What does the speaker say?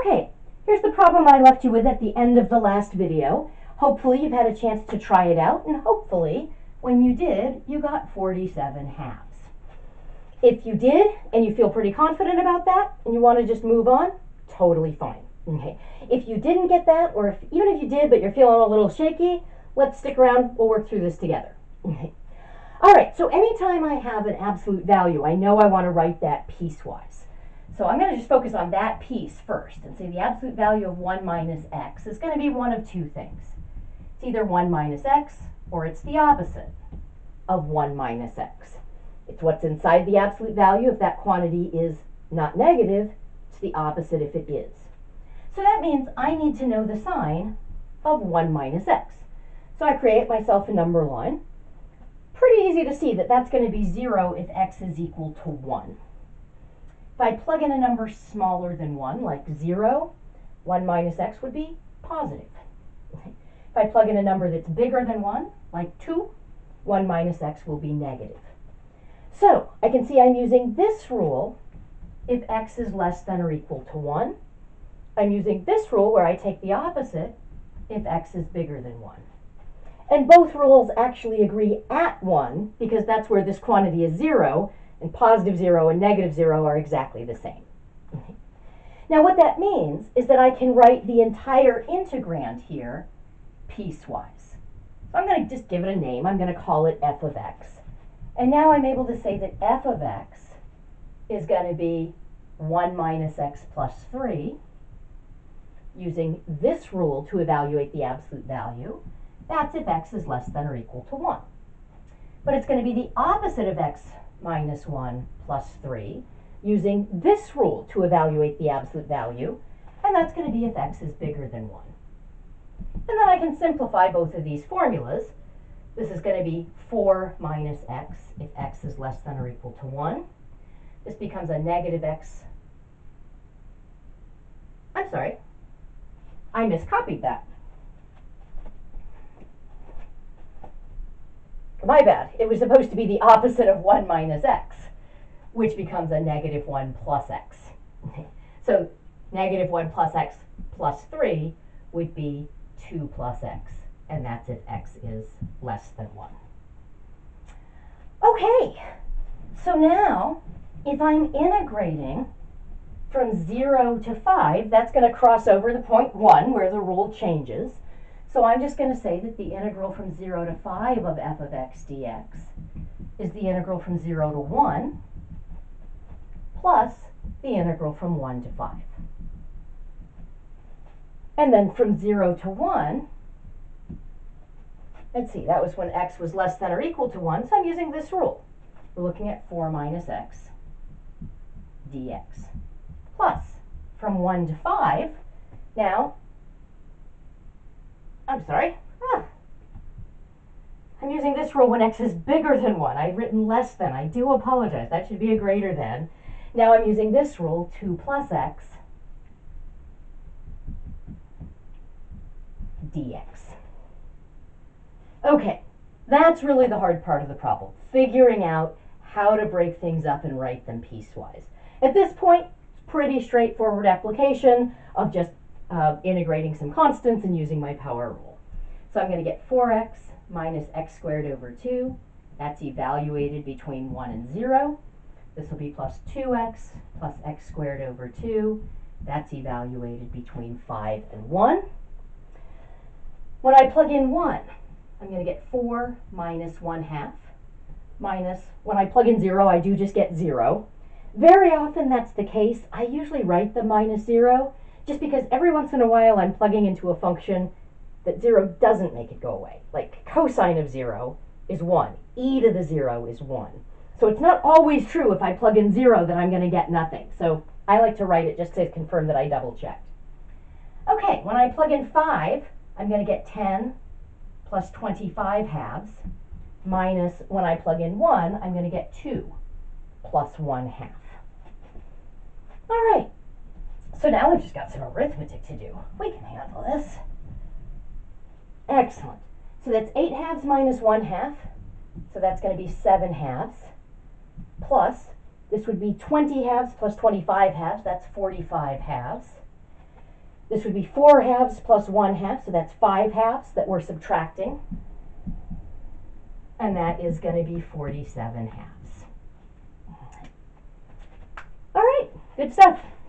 Okay, here's the problem I left you with at the end of the last video. Hopefully you've had a chance to try it out, and hopefully when you did, you got 47 halves. If you did, and you feel pretty confident about that, and you want to just move on, totally fine. Okay. If you didn't get that, or even if you did, but you're feeling a little shaky, let's stick around. We'll work through this together. Okay. All right, so anytime I have an absolute value, I know I want to write that piecewise. So I'm going to just focus on that piece first and say the absolute value of 1 minus x is going to be one of two things. It's either 1 minus x, or it's the opposite of 1 minus x. It's what's inside the absolute value. If that quantity is not negative, it's the opposite if it is. So that means I need to know the sign of 1 minus x. So I create myself a number line. Pretty easy to see that that's going to be 0 if x is equal to 1. If I plug in a number smaller than 1, like 0, 1 minus x would be positive. If I plug in a number that's bigger than 1, like 2, 1 minus x will be negative. So I can see I'm using this rule if x is less than or equal to 1. I'm using this rule where I take the opposite if x is bigger than 1. And both rules actually agree at 1 because that's where this quantity is 0, and positive 0 and negative 0 are exactly the same. Now what that means is that I can write the entire integrand here piecewise. So I'm going to just give it a name. I'm going to call it f of x. And now I'm able to say that f of x is going to be 1 minus x plus 3, using this rule to evaluate the absolute value. That's if x is less than or equal to 1. But it's going to be the opposite of x minus 1 plus 3, using this rule to evaluate the absolute value, and that's going to be if x is bigger than 1. And then I can simplify both of these formulas. This is going to be 4 minus x if x is less than or equal to 1. This becomes a negative x. I'm sorry, I miscopied that. My bad. It was supposed to be the opposite of 1 minus x, which becomes a negative 1 plus x. So negative 1 plus x plus 3 would be 2 plus x, and that's if x is less than 1. Okay, so now if I'm integrating from 0 to 5, that's going to cross over the point 1 where the rule changes. So I'm just going to say that the integral from 0 to 5 of f of x dx is the integral from 0 to 1 plus the integral from 1 to 5. And then from 0 to 1, let's see, that was when x was less than or equal to 1, so I'm using this rule. We're looking at 4 minus x dx plus from 1 to 5. Now, I'm sorry, I'm using this rule when x is bigger than 1. I've written less than. I do apologize. That should be a greater than. Now I'm using this rule, 2 plus x dx. Okay, that's really the hard part of the problem, figuring out how to break things up and write them piecewise. At this point, it's pretty straightforward application of just integrating some constants and using my power rule. So I'm going to get 4x minus x squared over 2. That's evaluated between 1 and 0. This will be plus 2x plus x squared over 2. That's evaluated between 5 and 1. When I plug in 1, I'm going to get 4 minus 1/2 minus, when I plug in 0, I do just get 0. Very often that's the case. I usually write the minus 0 just because every once in a while I'm plugging into a function that 0 doesn't make it go away. Like cosine of 0 is 1. E to the 0 is 1. So it's not always true if I plug in 0 that I'm going to get nothing. So I like to write it just to confirm that I double checked. Okay, when I plug in 5, I'm going to get 10 plus 25 halves minus, when I plug in 1, I'm going to get 2 plus 1/2. All right, so now we've just got some arithmetic to do. We can handle this. Excellent. So that's 8 halves minus 1/2. So that's going to be 7 halves. Plus, this would be 20 halves plus 25 halves. That's 45 halves. This would be 4 halves plus 1 half, so that's 5 halves that we're subtracting. And that is going to be 47 halves. All right, good stuff.